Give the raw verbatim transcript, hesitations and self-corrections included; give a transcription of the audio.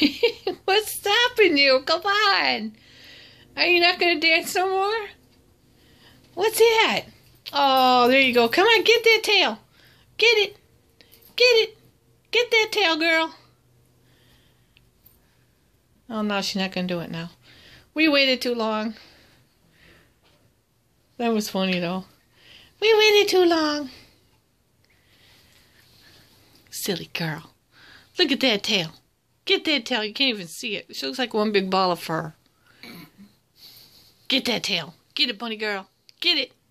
What's stopping you? Come on. Are you not going to dance no more? What's that? Oh, there you go. Come on, get that tail. Get it. Get it. Get that tail, girl. Oh, no, she's not going to do it now. We waited too long. That was funny, though. We waited too long. Silly girl. Look at that tail. Get that tail. You can't even see it. She looks like one big ball of fur. Get that tail. Get it, bunny girl. Get it.